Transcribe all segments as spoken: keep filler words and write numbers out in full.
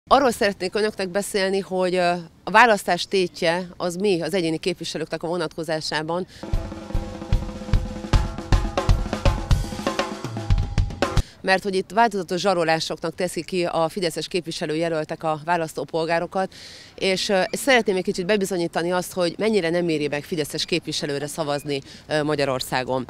Arról szeretnék önöknek beszélni, hogy a választás tétje az mi az egyéni képviselőknek a vonatkozásában. Mert hogy itt változatos zsarolásoknak teszi ki a fideszes képviselőjelöltek a választópolgárokat, és szeretném egy kicsit bebizonyítani azt, hogy mennyire nem éri meg fideszes képviselőre szavazni Magyarországon.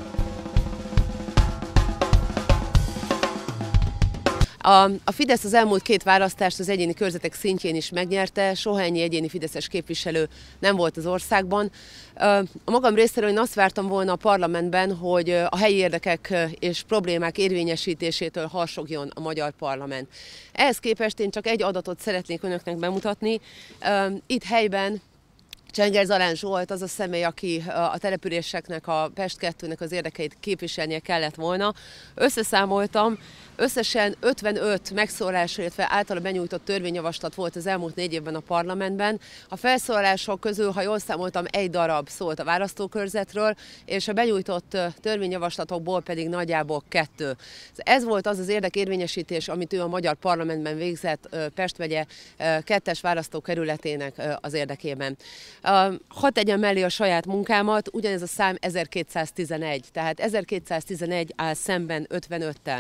A, a Fidesz az elmúlt két választást az egyéni körzetek szintjén is megnyerte, soha ennyi egyéni fideszes képviselő nem volt az országban. A magam részéről én azt vártam volna a parlamentben, hogy a helyi érdekek és problémák érvényesítésétől harsogjon a magyar parlament. Ehhez képest én csak egy adatot szeretnék önöknek bemutatni. Itt helyben Csenger Zalán Zsolt az a személy, aki a településeknek, a Pest kettőnek az érdekeit képviselnie kellett volna. Összeszámoltam, összesen ötvenöt megszólalásra, illetve általa benyújtott törvényjavaslat volt az elmúlt négy évben a parlamentben. A felszólalások közül, ha jól számoltam, egy darab szólt a választókörzetről, és a benyújtott törvényjavaslatokból pedig nagyjából kettő. Ez volt az az érdekérvényesítés, amit ő a magyar parlamentben végzett Pest megye kettes választókerületének az érdekében. Hadd tegyem mellé a saját munkámat, ugyanez a szám ezerkétszáztizenegy, tehát ezerkétszáztizenegy áll szemben ötvenöttel.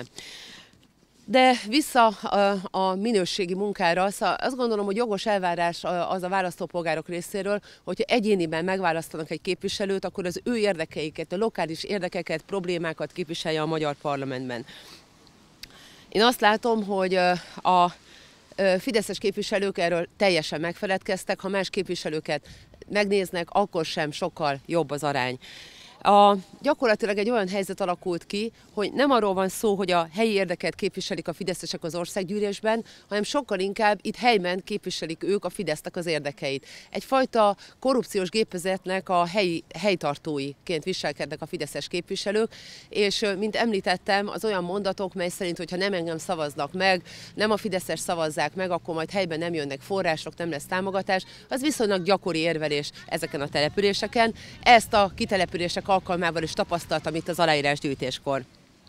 De vissza a, a minőségi munkára, szóval azt gondolom, hogy jogos elvárás az a választópolgárok részéről, hogyha egyéniben megválasztanak egy képviselőt, akkor az ő érdekeiket, a lokális érdekeket, problémákat képviselje a magyar parlamentben. Én azt látom, hogy a fideszes képviselők erről teljesen megfeledkeztek, ha más képviselőket megnéznek, akkor sem sokkal jobb az arány. A, gyakorlatilag egy olyan helyzet alakult ki, hogy nem arról van szó, hogy a helyi érdeket képviselik a fideszesek az országgyűlésben, hanem sokkal inkább itt helyben képviselik ők a Fidesznek az érdekeit. Egyfajta korrupciós gépezetnek a helyi helytartóiként viselkednek a fideszes képviselők, és mint említettem, az olyan mondatok, mely szerint, hogyha nem engem szavaznak meg, nem a fideszes szavazzák meg, akkor majd helyben nem jönnek források, nem lesz támogatás, az viszonylag gyakori érvelés ezeken a településeken. Ezt a kitelepülések alkalmával is tapasztaltam itt az aláírásgyűjtéskor.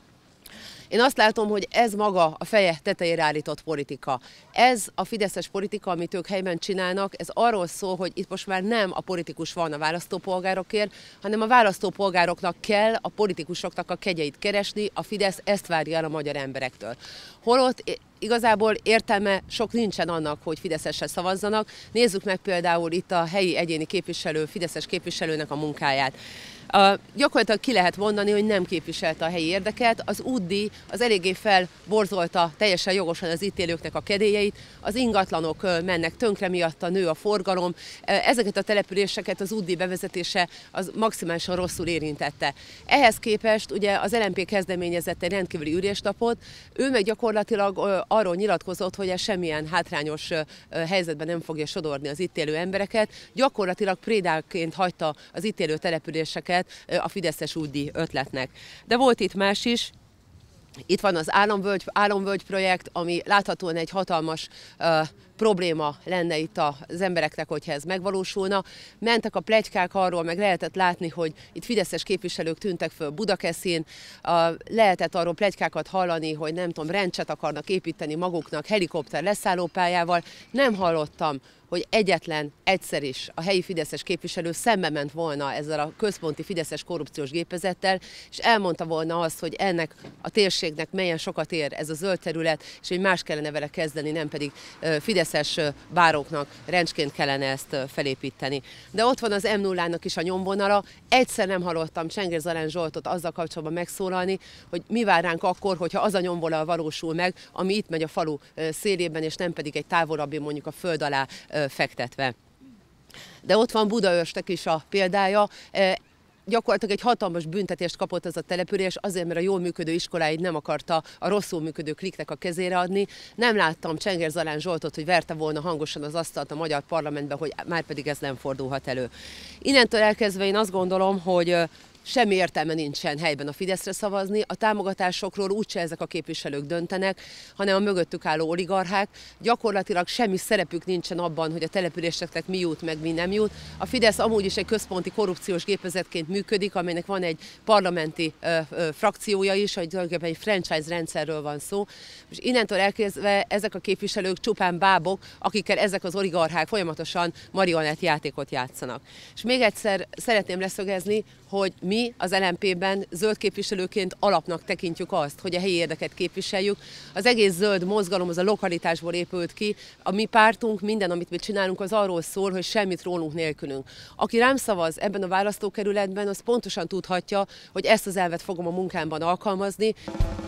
Én azt látom, hogy ez maga a feje tetejére állított politika. Ez a fideszes politika, amit ők helyben csinálnak, ez arról szól, hogy itt most már nem a politikus van a választópolgárokért, hanem a választópolgároknak kell a politikusoknak a kegyeit keresni, a Fidesz ezt várja el a magyar emberektől. Holott igazából értelme sok nincsen annak, hogy fideszesre szavazzanak. Nézzük meg például itt a helyi egyéni képviselő, fideszes képviselőnek a munkáját. Uh, gyakorlatilag ki lehet mondani, hogy nem képviselte a helyi érdeket, az útdíj az eléggé felborzolta teljesen jogosan az itt élőknek a kedélyeit, az ingatlanok uh, mennek tönkre miatta, nő a forgalom, uh, ezeket a településeket az útdíj bevezetése az maximálisan rosszul érintette. Ehhez képest ugye az el em pé kezdeményezett egy rendkívüli ülésnapot, ő meg gyakorlatilag uh, arról nyilatkozott, hogy ez semmilyen hátrányos uh, helyzetben nem fogja sodorni az itt élő embereket, gyakorlatilag prédáként hagyta az itt élő településeket a fideszes útdíj ötletnek. De volt itt más is. Itt van az államvölgy, államvölgy projekt, ami láthatóan egy hatalmas uh, probléma lenne itt az embereknek, hogyha ez megvalósulna. Mentek a pletykák arról, meg lehetett látni, hogy itt fideszes képviselők tűntek föl Budakeszin, uh, lehetett arról pletykákat hallani, hogy nem tudom, Rencset akarnak építeni maguknak helikopter leszállópályával. Nem hallottam, hogy egyetlen egyszer is a helyi fideszes képviselő szembe ment volna ezzel a központi fideszes korrupciós gépezettel, és elmondta volna azt, hogy ennek a térségnek melyen sokat ér ez a zöld terület, és hogy más kellene vele kezdeni, nem pedig fideszes báróknak rencsként kellene ezt felépíteni. De ott van az em nullának is a nyomvonala. Egyszer nem hallottam Csenger Zalán Zsoltot azzal kapcsolatban megszólalni, hogy mi vár ránk akkor, hogyha az a nyomvonal valósul meg, ami itt megy a falu szélében, és nem pedig egy távolabbi, mondjuk a föld alá fektetve. De ott van Budaörsnek is a példája. Gyakorlatilag egy hatalmas büntetést kapott ez a település, azért, mert a jól működő iskoláid nem akarta a rosszul működő kliknek a kezére adni. Nem láttam Csenger Zalán Zsoltot, hogy verte volna hangosan az asztalt a magyar parlamentben, hogy már pedig ez nem fordulhat elő. Innentől elkezdve én azt gondolom, hogy semmi értelme nincsen helyben a Fideszre szavazni, a támogatásokról úgyse ezek a képviselők döntenek, hanem a mögöttük álló oligarchák. Gyakorlatilag semmi szerepük nincsen abban, hogy a településeknek mi jut, meg mi nem jut. A Fidesz amúgy is egy központi korrupciós gépezetként működik, amelynek van egy parlamenti ö, ö, frakciója is, hogy tulajdonképpen egy franchise rendszerről van szó. És innentől elkezdve ezek a képviselők csupán bábok, akikkel ezek az oligarchák folyamatosan marionett játékot játszanak. És még egyszer szeretném leszögezni, hogy mi az el en pé-ben zöld képviselőként alapnak tekintjük azt, hogy a helyi érdeket képviseljük. Az egész zöld mozgalom az a lokalitásból épült ki. A mi pártunk, minden, amit mi csinálunk, az arról szól, hogy semmit rólunk nélkülünk. Aki rám szavaz ebben a választókerületben, az pontosan tudhatja, hogy ezt az elvet fogom a munkámban alkalmazni.